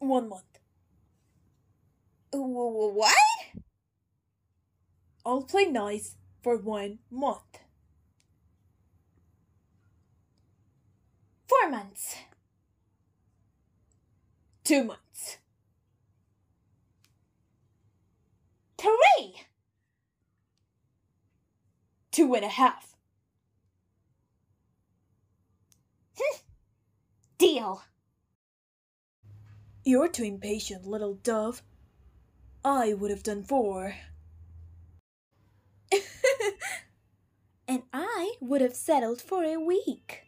1 month. What? I'll play nice for 1 month. 4 months. 2 months. 3. 2.5. Deal. You're too impatient, little dove. I would have done 4. And I would have settled for a week.